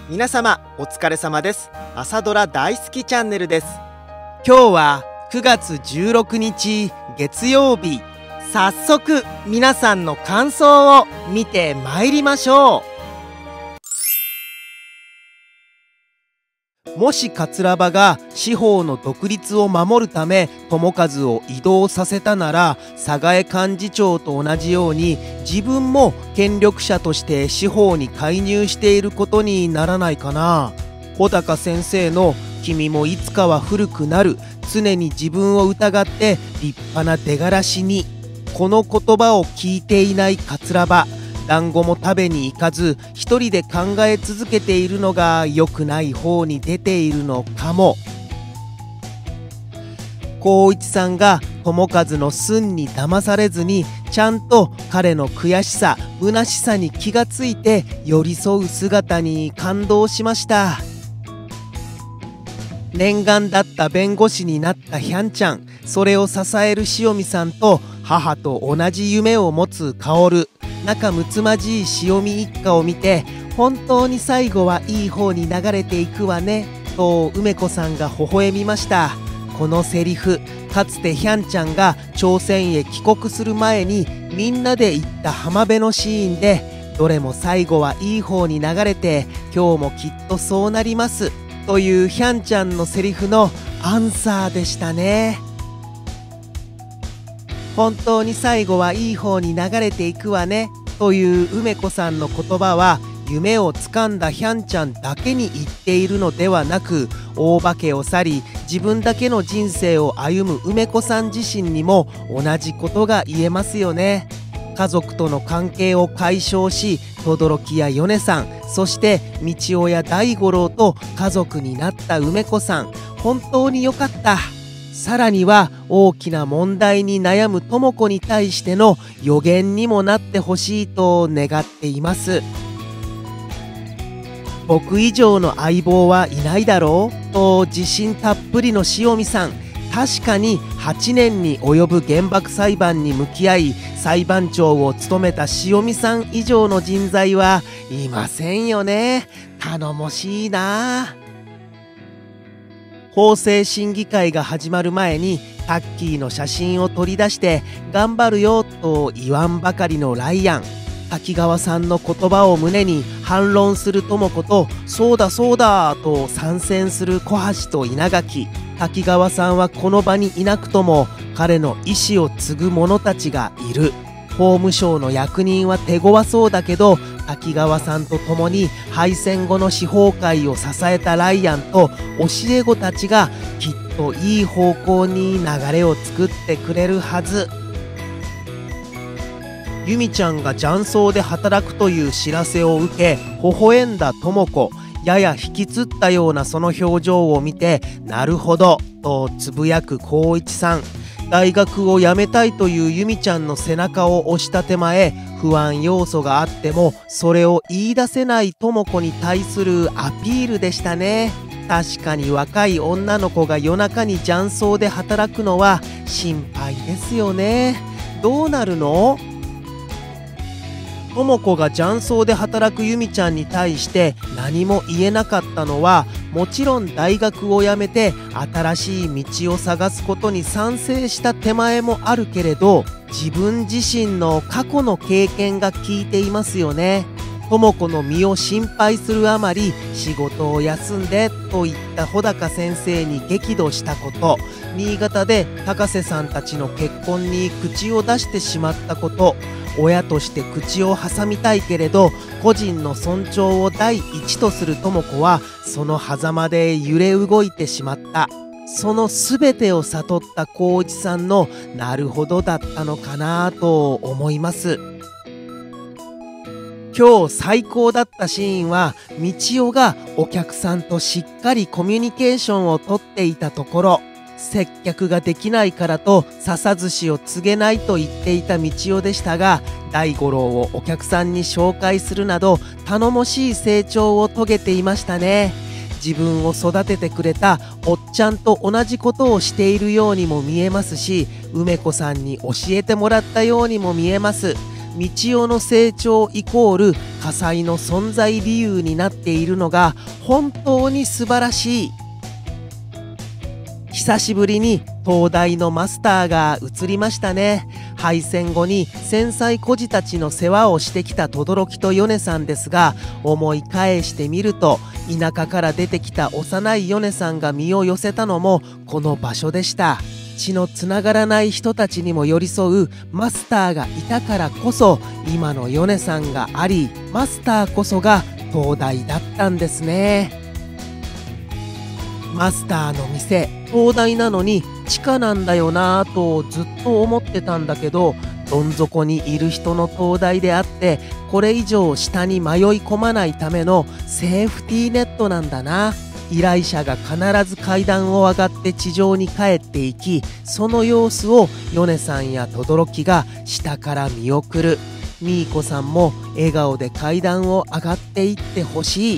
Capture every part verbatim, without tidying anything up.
皆様お疲れ様です。朝ドラ大好きチャンネルです。今日はくがつじゅうろくにち月曜日。早速皆さんの感想を見てまいりましょう。もし桂馬が司法の独立を守るため友和を異動させたなら、寒河江幹事長と同じように自分も権力者として司法に介入していることにならないかな。穂高先生の「君もいつかは古くなる」常に自分を疑って立派な出がらしに、この言葉を聞いていない桂馬、団子も食べに行かず一人で考え続けているのが良くない方に出ているのかも。光一さんが友和の寸に騙されずにちゃんと彼の悔しさ虚しさに気がついて寄り添う姿に感動しました。念願だった弁護士になったヒャンちゃん、それを支える塩見さんと母と同じ夢を持つ薫、仲睦まじい塩見一家を見て本当に最後はいい方に流れていくわねと梅子さんが微笑みました。このセリフ、かつてヒャンちゃんが朝鮮へ帰国する前にみんなで行った浜辺のシーンで、どれも最後はいい方に流れて今日もきっとそうなりますというヒャンちゃんのセリフのアンサーでしたね。本当に最後はいい方に流れていくわねという梅子さんの言葉は、夢をつかんだヒャンちゃんだけに言っているのではなく、大化けを去り自分だけの人生を歩む梅子さん自身にも同じことが言えますよね。家族との関係を解消し、轟や米さん、そして道夫や大五郎と家族になった梅子さん、本当に良かった。さらには大きな問題に悩む智子に対しての予言にもなってほしいと願っています。僕以上の相棒はいないだろうと自信たっぷりの塩見さん、確かにはちねんに及ぶ原爆裁判に向き合い裁判長を務めた塩見さん以上の人材はいませんよね。頼もしいな。法制審議会が始まる前にタッキーの写真を取り出して頑張るよと言わんばかりのライアン、滝川さんの言葉を胸に反論する智子と、そうだそうだと参戦する小橋と稲垣。滝川さんはこの場にいなくとも彼の意思を継ぐ者たちがいる。法務省の役人は手強そうだけど、滝川さんと共に敗戦後の司法界を支えたライアンと教え子たちがきっといい方向に流れを作ってくれるはず。由美ちゃんが雀荘で働くという知らせを受け微笑んだ智子、やや引きつったようなその表情を見て、なるほどとつぶやく光一さん。大学を辞めたいという由美ちゃんの背中を押した手前、不安要素があってもそれを言い出せない智子に対するアピールでしたね。確かに若い女の子が夜中に雀荘で働くのは心配ですよね。どうなるの？智子が雀荘で働く由美ちゃんに対して何も言えなかったのは、もちろん大学を辞めて新しい道を探すことに賛成した手前もあるけれど、自分自身の過去の経験が効いていますよね。智子の身を心配するあまり仕事を休んでと言った穂高先生に激怒したこと、新潟で高瀬さんたちの結婚に口を出してしまったこと、親として口を挟みたいけれど個人の尊重を第一とする智子はその狭間で揺れ動いてしまった。その全てを悟った光一さんのなるほどだったのかなと思います。今日最高だったシーンは、道夫がお客さんとしっかりコミュニケーションをとっていたところ、接客ができないからと笹寿司を告げないと言っていた道夫でしたが、大五郎をお客さんに紹介するなど頼もしい成長を遂げていましたね。自分を育ててくれたおっちゃんと同じことをしているようにも見えますし、梅子さんに教えてもらったようにも見えます。 道夫の成長イコール火災の存在理由になっているのが本当に素晴らしい。久しぶりに東大のマスターが映りましたね。敗戦後に戦災孤児たちの世話をしてきた轟と米さんですが、思い返してみると田舎から出てきた幼い米さんが身を寄せたのもこの場所でした。血のつながらない人たちにも寄り添うマスターがいたからこそ今の米さんがあり、マスターこそが東大だったんですね。マスターの店、東大なのに地下なんだよなぁとずっと思ってたんだけど、どん底にいる人の東大であって、これ以上下に迷い込まないためのセーフティーネットなんだな。依頼者が必ず階段を上がって地上に帰っていき、その様子を米さんや轟が下から見送る。ミーコさんも笑顔で階段を上がっていってほしい。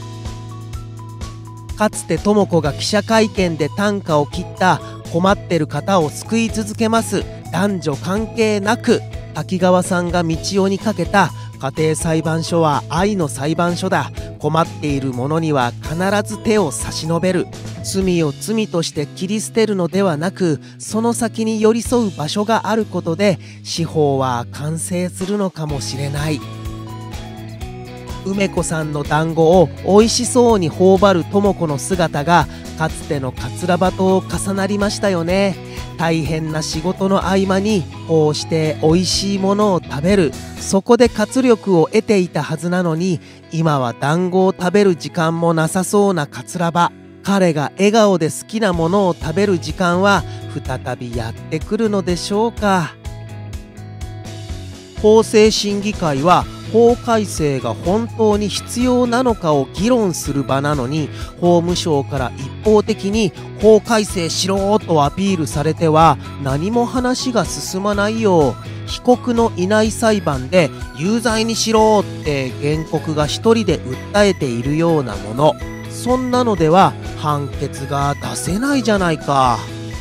かつて智子が記者会見で短歌を切った困ってる方を救い続けます。男女関係なく。滝川さんが道夫にかけた家庭裁判所は愛の裁判所だ。困っている者には必ず手を差し伸べる。罪を罪として切り捨てるのではなく、その先に寄り添う場所があることで司法は完成するのかもしれない。梅子さんの団子を美味しそうに頬張る智子の姿がかつての桂葉と重なりましたよね。大変な仕事の合間にこうして美味しいものを食べる、そこで活力を得ていたはずなのに、今は団子を食べる時間もなさそうな桂葉。彼が笑顔で好きなものを食べる時間は再びやってくるのでしょうか。法制審議会は法改正が本当に必要なのかを議論する場なのに、法務省から一方的に法改正しろとアピールされては何も話が進まないよ。被告のいない裁判で有罪にしろって原告が一人で訴えているようなもの、そんなのでは判決が出せないじゃないか。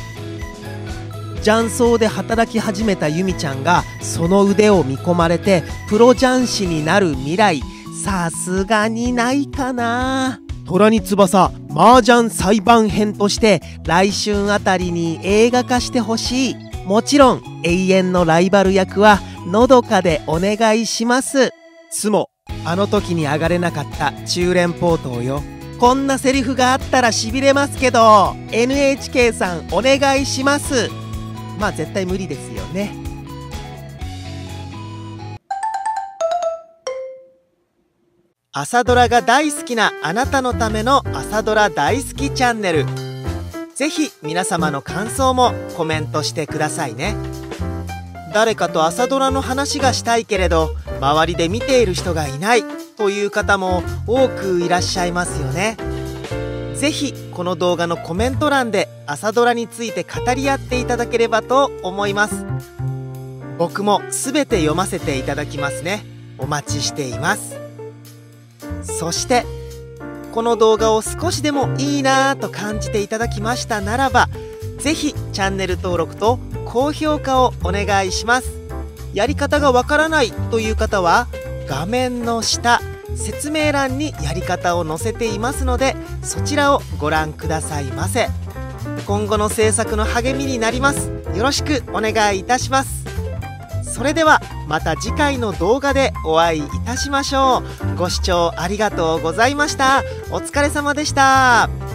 雀荘で働き始めた由美ちゃんがその腕を見込まれてプロ雀士になる未来、さすがにないかな。虎に翼麻雀裁判編として来春あたりに映画化してほしい。もちろん永遠のライバル役はのどかでお願いします。つもあの時に上がれなかった中連ポートよ。こんなセリフがあったらしびれますけど エヌエイチケー さんお願いします。まあ絶対無理ですよね。朝ドラが大好きなあなたのための朝ドラ大好きチャンネル。ぜひ皆様の感想もコメントしてくださいね。誰かと朝ドラの話がしたいけれど周りで見ている人がいないという方も多くいらっしゃいますよね。ぜひこの動画のコメント欄で朝ドラについて語り合っていただければと思います。僕もすべて読ませていただきますね。お待ちしています。そしてこの動画を少しでもいいなぁと感じていただきましたならば、ぜひチャンネル登録と高評価をお願いします。やり方がわからないという方は画面の下説明欄にやり方を載せていますので、そちらをご覧くださいませ。今後の制作の励みになります。よろしくお願いいたします。それではまた次回の動画でお会いいたしましょう。ご視聴ありがとうございました。お疲れ様でした。